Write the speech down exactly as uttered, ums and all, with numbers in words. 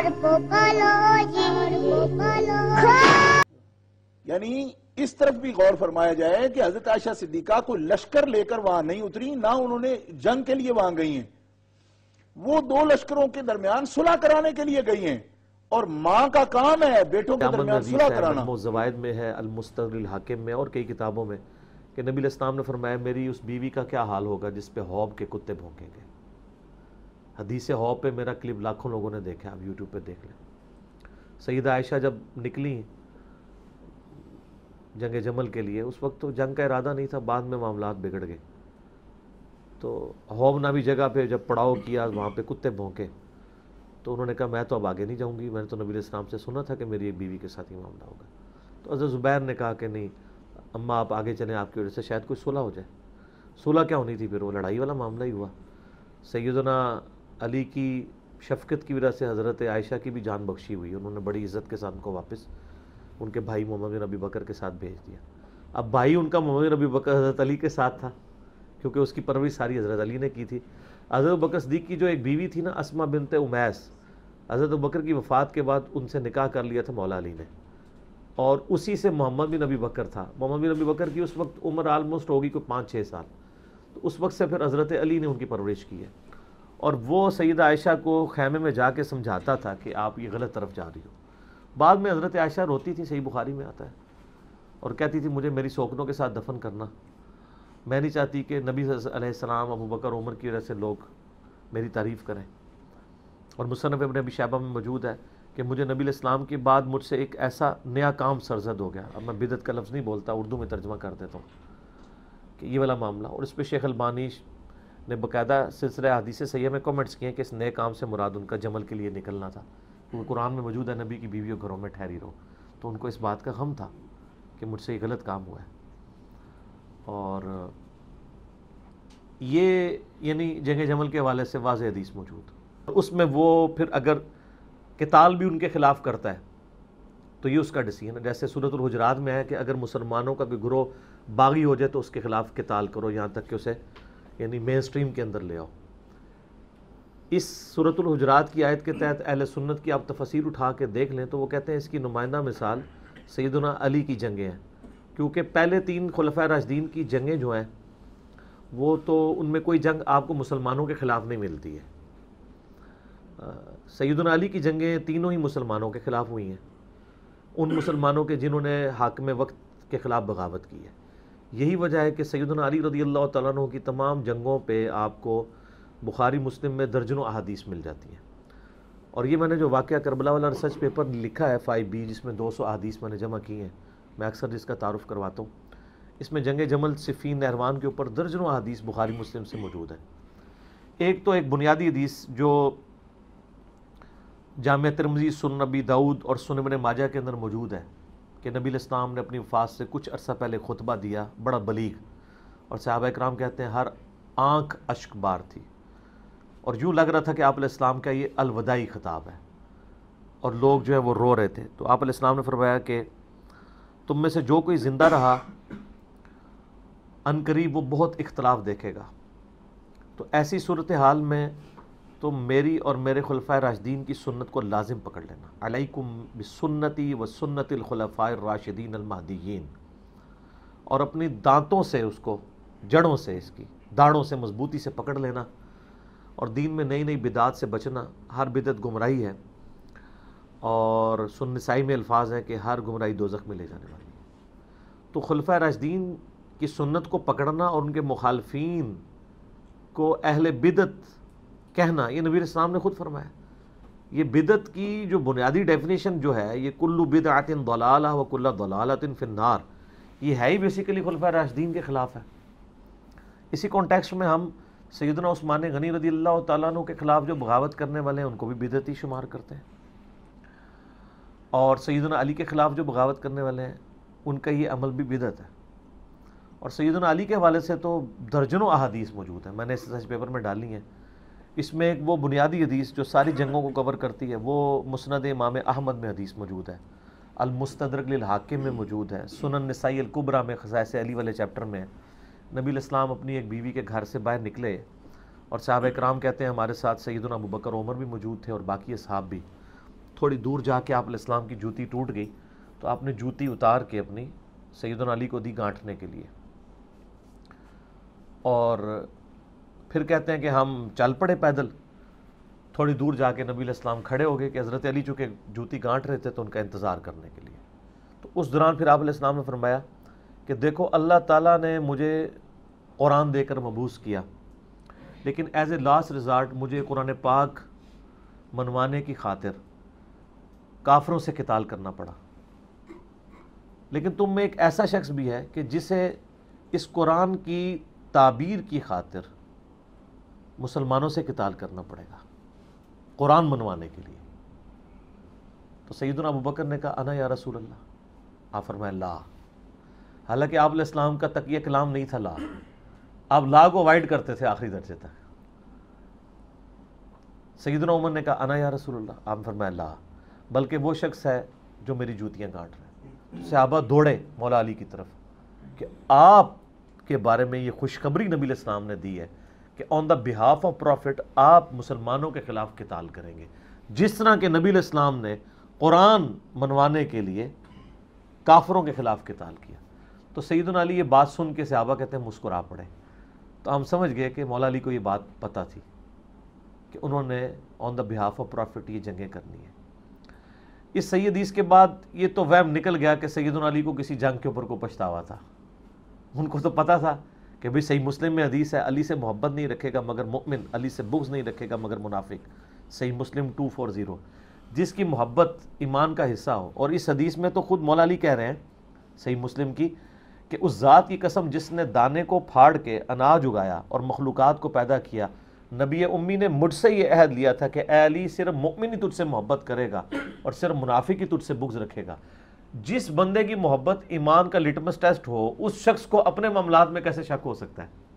یعنی اس طرف بھی غور فرمایا جائے کہ حضرت عائشہ صدیقہ کو لشکر لے کر وہاں نہیں اتری، نہ انہوں نے جنگ کے لیے وہاں گئی ہیں، وہ دو لشکروں کے درمیان صلح کرانے کے لیے گئی ہیں، اور ماں کا کام ہے بیٹوں کے درمیان صلح کرانا۔ مجموع الزوائد میں ہے، المستدرک الحاکم میں، اور کئی کتابوں میں کہ نبی علیہ السلام نے فرمایا میری اس بیوی کا کیا حال ہوگا جس پہ حوب کے کتے بھونکیں گے۔ حدیث حوب پہ میرا کلپ لاکھوں لوگوں نے دیکھا، آپ یوٹیوب پہ دیکھ لیں۔ سیدہ عائشہ جب نکلی جنگ جمل کے لیے، اس وقت تو جنگ کا ارادہ نہیں تھا، بعد میں معاملات بگڑ گئے، تو حوب نامی جگہ پہ جب پڑاؤ کیا، وہاں پہ کتے بھونکے، تو انہوں نے کہا میں تو اب آگے نہیں جاؤں گی، میں نے تو نبی علیہ السلام سے سنا تھا کہ میری ایک بیوی کے ساتھ ہی معاملہ ہوگا۔ تو حضرت زبیر نے کہا کہ نہیں اماں آپ آگے چلیں، آپ کی وجہ سے شاید کوئی صلح ہو جائے۔ صلح کیا ہونی تھی پھر، وہ لڑائی والا معاملہ ہی ہوا۔ سیدنا علی کی شفقت کی وجہ سے حضرت عائشہ کی بھی جان بخشی ہوئی، انہوں نے بڑی عزت کے ساتھ ان کو واپس ان کے بھائی محمد بن ابی بکر کے ساتھ بھیج دیا۔ اب بھائی ان کا محمد بن ابی بکر حضرت علی کے ساتھ تھا، کیونکہ اس کی پرورش ساری حضرت علی نے کی تھی۔ حضرت بکر صدیق کی جو ایک بیوی تھی نا، اسماء بنت امیس، حضرت بکر کی وفات کے بعد ان سے نکاح کر لیا تھا مولا علی نے، اور اسی سے محمد بن ابی بکر تھا۔ محمد بن ابی بکر کی اس وقت عمر آلموسٹ ہوگی کوئی پانچ چھ سال، تو اس وقت سے پھر حضرت علی نے ان کی پرورش کی ہے، اور وہ سیدہ عائشہ کو خیمے میں جا کے سمجھاتا تھا کہ آپ یہ غلط طرف جا رہی ہو۔ بعد میں حضرت عائشہ روتی تھی، صحیح بخاری میں آتا ہے، اور کہتی تھی مجھے میری سوکنوں کے ساتھ دفن کرنا، میں نہیں چاہتی کہ نبی علیہ السلام، ابو بکر، عمر کی وجہ سے لوگ میری تعریف کریں۔ اور مصنف ابن ابی شیبہ میں موجود ہے کہ مجھے نبی علیہ السلام کے بعد مجھ سے ایک ایسا نیا کام سرزد ہو گیا، اب میں بدعت کا لفظ نہیں بولتا، اردو میں ترجمہ کر دیتا ہوں کہ یہ والا معاملہ، اور اس پہ شیخ البانی نے باقاعدہ سلسلہ حدیث صحیحہ میں کمنٹس کیے ہیں کہ اس نئے کام سے مراد ان کا جمل کے لیے نکلنا تھا، کیونکہ قرآن میں موجود ہے نبی کی بیویوں گھروں میں ٹھہری رہو، تو ان کو اس بات کا غم تھا کہ مجھ سے یہ غلط کام ہوا ہے۔ اور یہ یعنی جنگ جمل کے حوالے سے واضح حدیث موجود، اس میں وہ پھر اگر قتال بھی ان کے خلاف کرتا ہے تو یہ اس کا ڈیسیژن ہے، جیسے سورۃ الحجرات میں ہے کہ اگر مسلمانوں کا کوئی گروہ باغی ہو جائے تو اس کے خلاف قتال کرو، یہاں تک کہ اسے یعنی مین سٹریم کے اندر لے آؤ۔ اس سورۃ الحجرات کی آیت کے تحت اہل سنت کی آپ تفسیر اٹھا کے دیکھ لیں تو وہ کہتے ہیں اس کی نمائندہ مثال سیدنا علی کی جنگیں ہیں، کیونکہ پہلے تین خلفائے راشدین کی جنگیں جو ہیں وہ تو ان میں کوئی جنگ آپ کو مسلمانوں کے خلاف نہیں ملتی ہے۔ سیدنا علی کی جنگیں تینوں ہی مسلمانوں کے خلاف ہوئی ہیں، ان مسلمانوں کے جنہوں نے حاکم وقت کے خلاف بغاوت کی ہے۔ یہی وجہ ہے کہ سیدنا علی رضی اللہ تعالیٰ عنہ کی تمام جنگوں پہ آپ کو بخاری مسلم میں درجنوں احادیث مل جاتی ہیں، اور یہ میں نے جو واقعہ کربلا والا ریسرچ پیپر لکھا ہے فائیو بی، جس میں دو سو احادیث میں نے جمع کی ہیں، میں اکثر جس کا تعارف کرواتا ہوں، اس میں جنگ جمل، صفین، نہروان کے اوپر درجنوں احادیث بخاری مسلم سے موجود ہے۔ ایک تو ایک بنیادی حدیث جو جامع ترمذی، سنن ابی داؤد اور سنن ابن ماجہ کے اندر موجود ہے کہ نبی علیہ السلام نے اپنی وفات سے کچھ عرصہ پہلے خطبہ دیا، بڑا بلیغ، اور صحابہ کرام کہتے ہیں ہر آنکھ اشک بار تھی، اور یوں لگ رہا تھا کہ آپ علیہ السلام کا یہ الوداعی خطاب ہے، اور لوگ جو ہے وہ رو رہے تھے۔ تو آپ علیہ السلام نے فرمایا کہ تم میں سے جو کوئی زندہ رہا ان قریب وہ بہت اختلاف دیکھے گا، تو ایسی صورتحال میں تم میری اور میرے خلفائے راشدین کی سنت کو لازم پکڑ لینا، علیکم بسنتی و سنت الخلفاء الراشدین المہدیین، اور اپنی دانتوں سے اس کو، جڑوں سے، اس کی داڑوں سے مضبوطی سے پکڑ لینا، اور دین میں نئی نئی بدعات سے بچنا، ہر بدعت گمراہی ہے، اور سنن نسائی میں الفاظ ہیں کہ ہر گمراہی دوزخ میں لے جانے والی ہے۔ تو خلفائے راشدین کی سنت کو پکڑنا اور ان کے مخالفین کو اہل بدعت کہنا، یہ نبی علیہ السلام نے خود فرمایا۔ یہ بدعت کی جو بنیادی ڈیفینیشن جو ہے، یہ کل بدعۃ ضلالہ و کل ضلالۃ فی النار، یہ ہے ہی بیسیکلی خلفائے راشدین کے خلاف ہے۔ اسی کانٹیکسٹ میں ہم سیدنا عثمان غنی رضی اللہ تعالیٰ عنہ کے خلاف جو بغاوت کرنے والے ہیں ان کو بھی بدعتی شمار کرتے ہیں، اور سیدنا علی کے خلاف جو بغاوت کرنے والے ہیں ان کا یہ عمل بھی بدعت ہے۔ اور سیدنا علی کے حوالے سے تو درجنوں احادیث موجود ہیں، میں نے اس ریسرچ پیپر میں ڈالی ہیں۔ اس میں ایک وہ بنیادی حدیث جو ساری جنگوں کو کور کرتی ہے، وہ مسند امام احمد میں حدیث موجود ہے، المستدرک للحاکم میں موجود ہے، سنن نسائی الکبریٰ میں خصائص علی والے چیپٹر میں ہے۔ نبی علیہ السلام اپنی ایک بیوی کے گھر سے باہر نکلے، اور صحابہ کرام کہتے ہیں ہمارے ساتھ سیدنا ابو بکر، عمر بھی موجود تھے اور باقی اصحاب بھی، تھوڑی دور جا کے آپ علیہ السلام کی جوتی ٹوٹ گئی تو آپ نے جوتی اتار کے اپنی سیدنا علی کو دی گانٹھنے کے لیے، اور پھر کہتے ہیں کہ ہم چل پڑے پیدل. تھوڑی دور جا کے نبی علیہ السلام کھڑے ہو گئے کہ حضرت علی چونکہ جوتی گانٹ رہے تھے تو ان کا انتظار کرنے کے لیے. تو اس دوران پھر آپ علیہ السلام نے فرمایا کہ دیکھو اللہ تعالیٰ نے مجھے قرآن دے کر مبعوث کیا، لیکن ایز اے لاسٹ ریزارٹ مجھے قرآن پاک منوانے کی خاطر کافروں سے قتال کرنا پڑا. لیکن تم میں ایک ایسا شخص بھی ہے کہ جسے اس قرآن کی تعبیر کی خاطر مسلمانوں سے قتال کرنا پڑے گا قرآن منوانے کے لیے. تو سیدنا ابوبکر نے کہا انا یا رسول اللہ. آپ فرمایا لا. حالانکہ آپ علیہ السلام کا تقیہ کلام نہیں تھا لا، آپ لا کو اوائڈ کرتے تھے آخری درجے تک. سیدنا عمر نے کہا انا یا رسول اللہ. آپ فرمایا لا، بلکہ وہ شخص ہے جو میری جوتیاں گانٹ رہے ہیں. صحابہ دوڑے مولا علی کی طرف کہ آپ کے بارے میں یہ خوشخبری نبی علیہ السلام نے دی ہے کہ آن دا بہاف آف پروفٹ آپ مسلمانوں کے خلاف قتال کریں گے، جس طرح کہ نبی علیہ السلام نے قرآن منوانے کے لیے کافروں کے خلاف قتال کیا. تو سیدنا علی یہ بات سن کے صحابہ کہتے ہیں مسکرا پڑے. تو ہم سمجھ گئے کہ مولا علی کو یہ بات پتہ تھی کہ انہوں نے آن دا بہاف آف پروفٹ یہ جنگیں کرنی ہیں. اس صحیح حدیث کے بعد یہ تو وہم نکل گیا کہ سیدنا علی کو کسی جنگ کے اوپر کو پچھتاوا تھا. ان کو تو پتہ تھا کہ بھئی صحیح مسلم میں حدیث ہے علی سے محبت نہیں رکھے گا مگر مؤمن، علی سے بغض نہیں رکھے گا مگر منافق. صحیح مسلم ٹو فور زیرو. جس کی محبت ایمان کا حصہ ہو. اور اس حدیث میں تو خود مولا علی کہہ رہے ہیں صحیح مسلم کی کہ اس ذات کی قسم جس نے دانے کو پھاڑ کے اناج اگایا اور مخلوقات کو پیدا کیا، نبی امی نے مجھ سے یہ عہد لیا تھا کہ اے علی صرف مؤمن ہی تجھ سے محبت کرے گا اور صرف منافق ہی تجھ سے بغض رکھے گا. جس بندے کی محبت ایمان کا لٹمس ٹیسٹ ہو، اس شخص کو اپنے معاملات میں کیسے شک ہو سکتا ہے؟